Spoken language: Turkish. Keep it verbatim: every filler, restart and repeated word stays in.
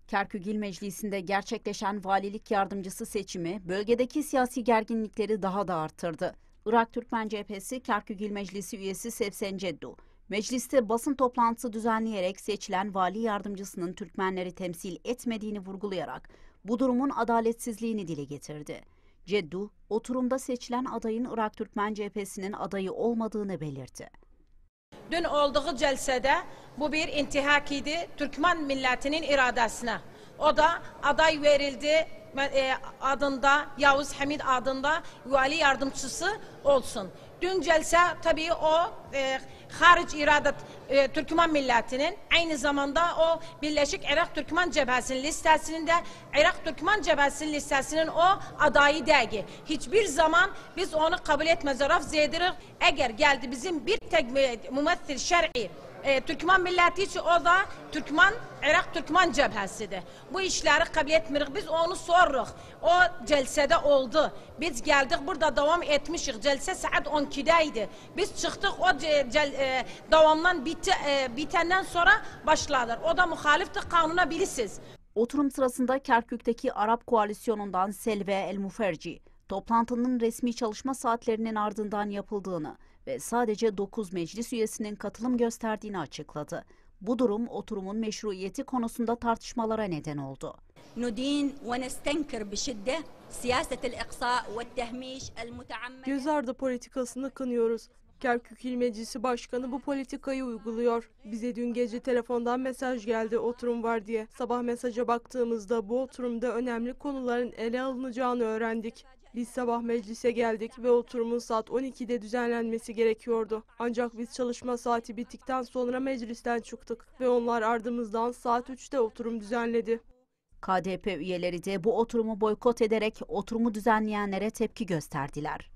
Kerkük İl Meclisi'nde gerçekleşen valilik yardımcısı seçimi bölgedeki siyasi gerginlikleri daha da arttırdı. Irak Türkmen Cephesi Kerkük İl Meclisi üyesi Sevsen Ceddu, mecliste basın toplantısı düzenleyerek seçilen vali yardımcısının Türkmenleri temsil etmediğini vurgulayarak bu durumun adaletsizliğini dile getirdi. Ceddu, oturumda seçilen adayın Irak Türkmen Cephesi'nin adayı olmadığını belirtti. Dün olduğu celsede bu bir intihak idi Türkmen milletinin iradesine. O da aday verildi e, adında Yavuz Hamid adında vali yardımcısı olsun. Dün celse tabii o e, hariç iradet e, Türkmen milletinin aynı zamanda o Birleşik Irak Türkmen Cephesi'nin listesinde Irak Türkmen Cephesi'nin listesinin o adayı değil. Hiçbir zaman biz onu kabul etmez. Rafz edirik. Eğer geldi bizim bir tek mümessil şer'i E, Türkmen milleti için o da Türkmen, Irak Türkmen Cephesi'dir. Bu işleri kabul etmiyoruz. Biz onu soruruz. O celsede oldu. Biz geldik burada devam etmişiz. Celse saat on ikideydi. Biz çıktık o cel, e, devamdan bitti, e, bitenden sonra başladılar. O da muhalifti kanuna bilisiz. Oturum sırasında Kerkük'teki Arap Koalisyonu'ndan Selve El Muferci, toplantının resmi çalışma saatlerinin ardından yapıldığını ve sadece dokuz meclis üyesinin katılım gösterdiğini açıkladı. Bu durum oturumun meşruiyeti konusunda tartışmalara neden oldu. Göz ardı politikasını kınıyoruz. Kerkük İl Meclisi Başkanı bu politikayı uyguluyor. Bize dün gece telefondan mesaj geldi oturum var diye. Sabah mesaja baktığımızda bu oturumda önemli konuların ele alınacağını öğrendik. Biz sabah meclise geldik ve oturumun saat on ikide düzenlenmesi gerekiyordu. Ancak biz çalışma saati bittikten sonra meclisten çıktık ve onlar ardımızdan saat üçte oturum düzenledi. K D P üyeleri de bu oturumu boykot ederek oturumu düzenleyenlere tepki gösterdiler.